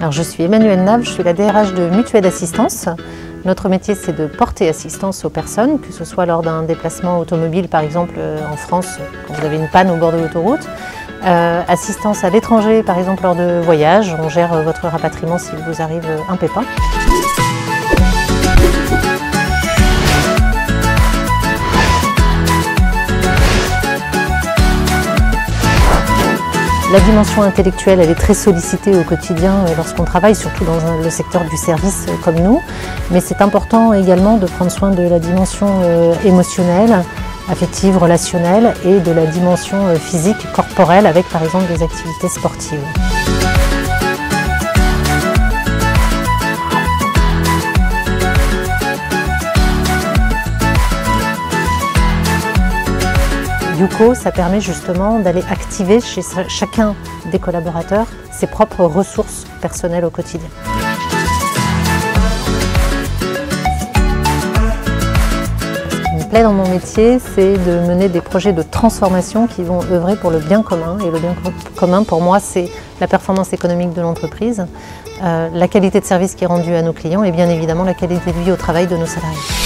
Alors, je suis Emmanuelle Nave, je suis la DRH de Mutuelle Assistance. Notre métier, c'est de porter assistance aux personnes, que ce soit lors d'un déplacement automobile, par exemple en France, quand vous avez une panne au bord de l'autoroute. Assistance à l'étranger, par exemple lors de voyages, on gère votre rapatriement s'il vous arrive un pépin. La dimension intellectuelle, elle est très sollicitée au quotidien lorsqu'on travaille, surtout dans le secteur du service comme nous. Mais c'est important également de prendre soin de la dimension émotionnelle, affective, relationnelle et de la dimension physique, corporelle, avec par exemple des activités sportives. Yuko, ça permet justement d'aller activer chez chacun des collaborateurs ses propres ressources personnelles au quotidien. Ce qui me plaît dans mon métier, c'est de mener des projets de transformation qui vont œuvrer pour le bien commun. Et le bien commun, pour moi, c'est la performance économique de l'entreprise, la qualité de service qui est rendue à nos clients et bien évidemment la qualité de vie au travail de nos salariés.